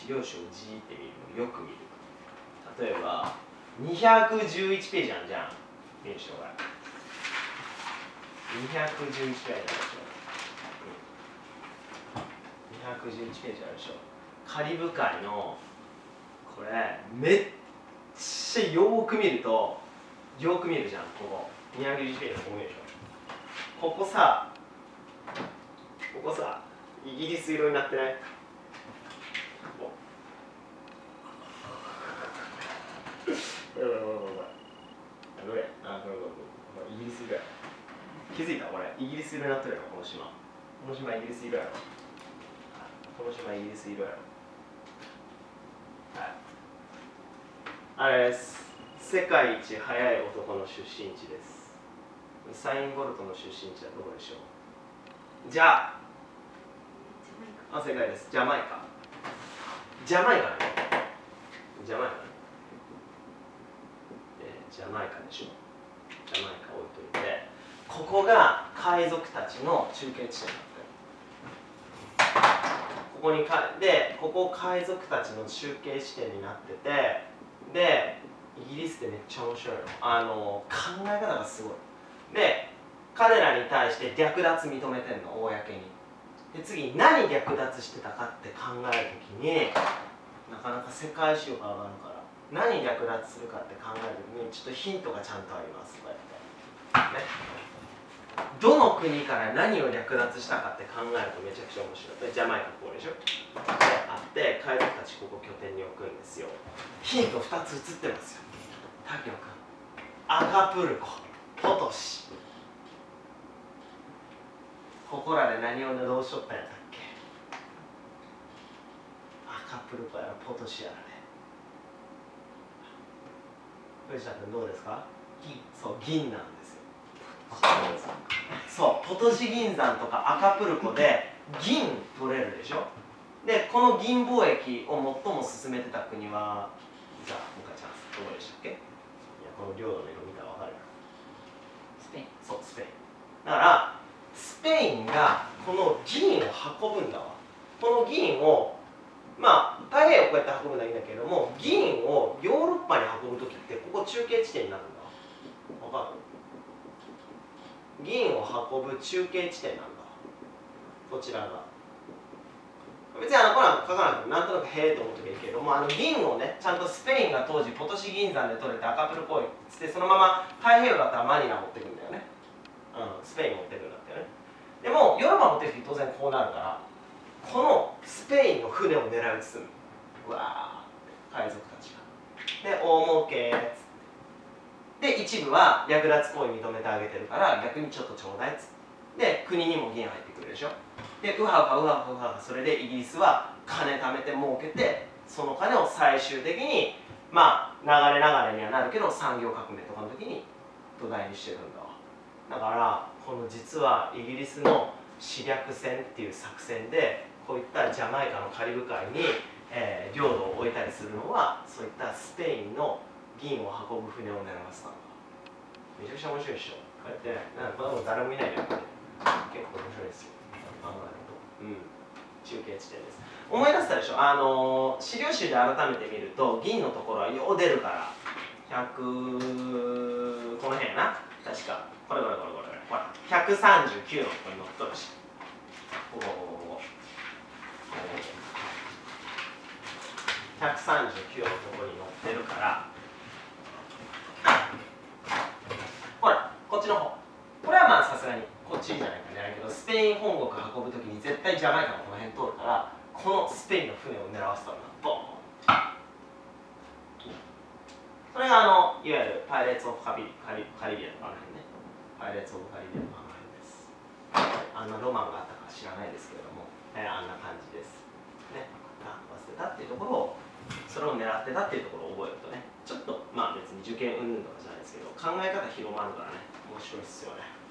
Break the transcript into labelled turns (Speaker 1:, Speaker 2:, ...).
Speaker 1: 資料集をじーって見るのよく見る。例えば211ページあるじゃん、見る人が。211ページあるでしょ。211ページあるでしょ。カリブ海のこれめっちゃよーく見ると、よく見るじゃん、ここ211ページのここ見るでしょ。ここさ、イギリス色になってない？どれ？イギリス色や。気づいた？これイギリス色になってるよ、この島。この島イギリス色やろ。この島イギリス色やろ。はい。あれです。世界一速い男の出身地です。ウサイン・ボルトの出身地はどこでしょう？じゃあ、正解です。ジャマイカ。ジャマイカね。ジャマイカね。ジャマイカでしょ。ジャマイカ置いといて、ここが海賊たちの中継地点だったよ。ここにここ海賊たちの中継地点になってて、でイギリスってめっちゃ面白いの。考え方がすごい。で彼らに対して略奪認めてんの、公に。で次何略奪してたかって考えるときに、なかなか世界史が上がるから、何略奪するかって考えるときにちょっとヒントがちゃんとあります。こうやってね、どの国から何を略奪したかって考えるとめちゃくちゃ面白い。ジャマイカここでしょ。であって海賊たちここ拠点に置くんですよ。ヒント2つ映ってますよ。滝野君、アカプルコ、ポトシ、ここらで何をどうしとったんやったっけ。アカプルコやらポトシやらね。藤田君どうですか？銀。そう、銀なんですよ。そう、ポトシ銀山とかアカプルコで銀取れるでしょ。でこの銀貿易を最も進めてた国は、じゃあもう一回チャンス、どこでしたっけ？いや、この領土の色見たら分かるよ。スペイン。そう、スペイン。だからスペインがこの銀を運ぶんだわ。この銀をまあ太平洋をこうやって運ぶんだけども、銀をヨーロッパに運ぶ時ってここ中継地点になるんだわ。分かる？銀を運ぶ中継地点なんだ。こちらが。別にこれは書かなくてもなんとなくへえと思っときゃいいけども、銀をね、ちゃんとスペインが当時ポトシ銀山で取れてアカプルコイつって、そのまま太平洋だったらマニラ持ってくんだよね。スペイン持ってくんだったよね。でもヨーロッパ持ってく時当然こうなるから、このスペインの船を狙い撃つん。うわーって海賊たちが。で大儲けっつって。で一部は略奪行為認めてあげてるから逆にちょっとちょうだいっつって。で国にも銀入ってくるでしょ。でウハウハそれでイギリスは金貯めて儲けて、その金を最終的にまあ流れにはなるけど産業革命とかの時に土台にしてるんだわ。だからこの実はイギリスの侵略戦っていう作戦でこういったジャマイカのカリブ海に、領土を置いたりするのは、そういったスペインの銀を運ぶ船を狙わせたんだ。めちゃくちゃ面白いでしょ。こうやってなんかこんなこと誰もいないじゃん。結構面白いですよ。中継地点です。思い出したでしょ。資料集で改めて見ると銀のところはよう出るから、100この辺やな、確かこれほら139のところに載っとるし、ここ139のところに載ってるから、ほらこっちの方、これはまあさすがにこっちじゃないかね、けどスペイン本国運ぶときに絶対ジャマイカのこの辺通るから、このスペインの船を狙わせたんだ。ボーン。それがいわゆるパイレーツ・オブ・カリビアンのあの辺ね。パイレーツ・オブ・カリビアンのあの辺です。あんなロマンがあったか知らないですけれども、あんな感じです。ね、忘れたっていうところを、それを狙ってたっていうところを覚えるとね、ちょっとまあ別に受験云々とかじゃないですけど、考え方広まるからね、面白いっすよね。